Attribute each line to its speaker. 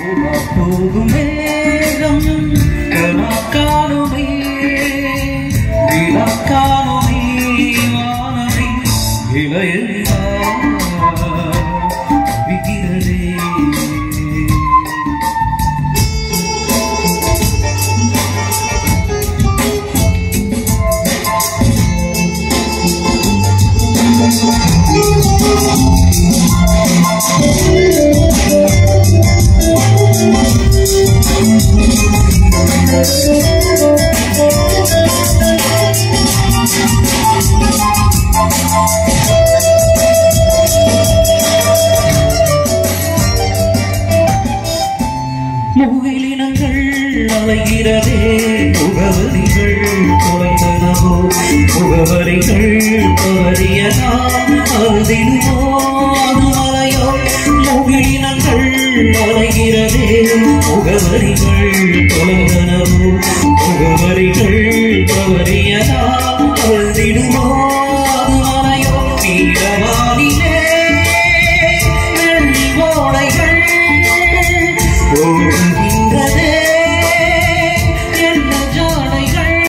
Speaker 1: போகும் நேரம் கணக்கானுமே விளக்கானுமே வானமே இளையகிறதே முகிலினங்கள் அலைகிறதே முகவரிகள் தொலைந்தனவோ முகவரிகள் தவறியதா அழுதினோ அது மலையோ முகிலினங்கள் அலைகிறதே முகவரிகள் தொலைந்தனவோ முகவரிகள் தவறியதா அழுதினோ அது மலையோ